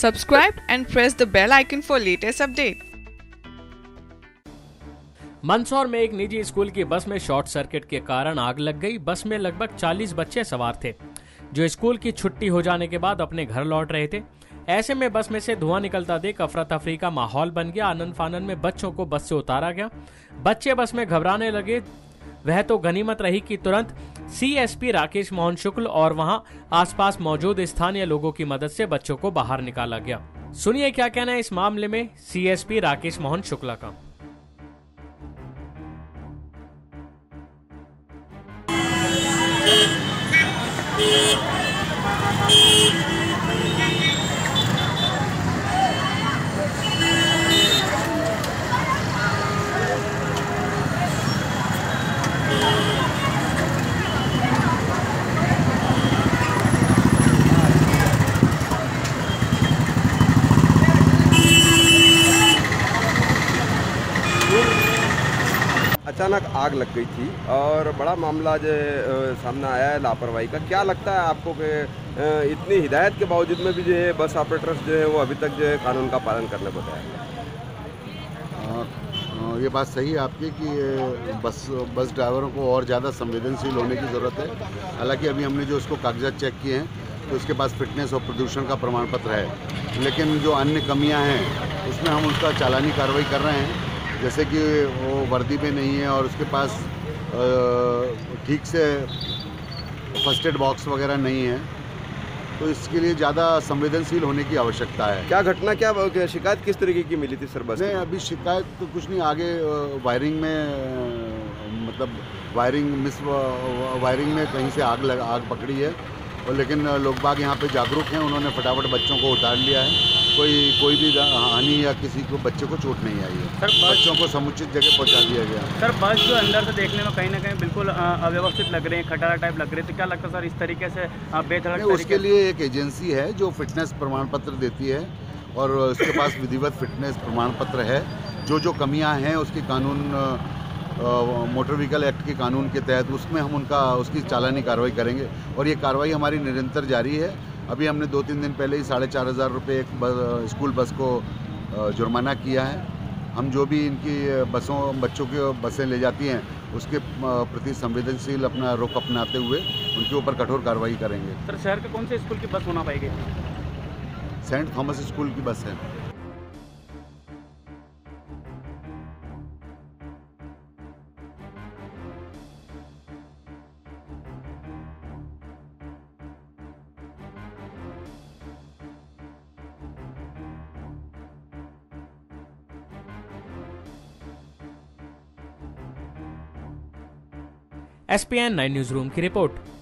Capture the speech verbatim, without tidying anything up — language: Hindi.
Subscribe and press the bell icon for latest update. Mandsaur में एक निजी स्कूल की बस में शॉर्ट सर्किट के कारण आग लग गई। बस में लगभग चालीस बच्चे सवार थे जो स्कूल की छुट्टी हो जाने के बाद अपने घर लौट रहे थे। ऐसे में बस में से धुआं निकलता देख अफरा तफरी का माहौल बन गया। आनंद फानन में बच्चों को बस से उतारा गया। बच्चे बस में घबराने लगे। वह तो गनीमत रही कि तुरंत सीएसपी राकेश मोहन शुक्ल और वहां आसपास मौजूद स्थानीय लोगों की मदद से बच्चों को बाहर निकाला गया। सुनिए क्या कहना है इस मामले में सीएसपी राकेश मोहन शुक्ला का। अचानक आग लग गई थी और बड़ा मामला जो सामने आया है लापरवाही का। क्या लगता है आपको कि इतनी हिदायत के बावजूद में भी जो है बस ऑपरेटर्स जो है वो अभी तक जो है कानून का पालन करने को तैयार है? ये बात सही है आपकी कि बस बस ड्राइवरों को और ज़्यादा संवेदनशील होने की ज़रूरत है। हालांकि अभी हमने जो उसको कागजात चेक किए हैं तो उसके पास फिटनेस और प्रदूषण का प्रमाण पत्र है, लेकिन जो अन्य कमियां हैं उसमें हम उसका चालानी कार्रवाई कर रहे हैं। जैसे कि वो वर्दी में नहीं है और उसके पास ठीक से फर्स्ट एड बॉक्स वगैरह नहीं है, तो इसके लिए ज़्यादा संवेदनशील होने की आवश्यकता है। क्या घटना, क्या शिकायत किस तरीके की मिली थी सर बस? नहीं, अभी शिकायत तो कुछ नहीं। आगे वायरिंग में मतलब वायरिंग मिस वायरिंग में कहीं से आग लग आग पकड़ी है, और लेकिन लोग बाग यहाँ पे जागरूक हैं। उन्होंने फटाफट बच्चों को उतार लिया है। कोई कोई भी हानि या किसी को बच्चे को चोट नहीं आई है। सर बच्चों को समुचित जगह पहुँचा दिया गया। सर बस जो अंदर से देखने में कहीं ना कहीं बिल्कुल अव्यवस्थित लग रहे हैं, खटारा टाइप लग रहे हैं, तो क्या लगता है सर इस तरीके से बेधड़क? उसके लिए एक एजेंसी है जो फिटनेस प्रमाण पत्र देती है और उसके पास विधिवत फिटनेस प्रमाण पत्र है। जो जो कमियाँ हैं उसकी कानून मोटर व्हीकल एक्ट के कानून के तहत उसमें हम उनका उसकी चालानी कार्रवाई करेंगे, और ये कार्रवाई हमारी निरंतर जारी है। अभी हमने दो तीन दिन पहले ही साढ़े चार हज़ार रुपये एक बस, स्कूल बस को जुर्माना किया है। हम जो भी इनकी बसों बच्चों की बसें ले जाती हैं उसके प्रति संवेदनशील अपना रुख अपनाते हुए उनके ऊपर कठोर कार्रवाई करेंगे। सर शहर के कौन से स्कूल की बस होना पाएगी? सेंट थॉमस स्कूल की बस है। S P N nine news room की रिपोर्ट।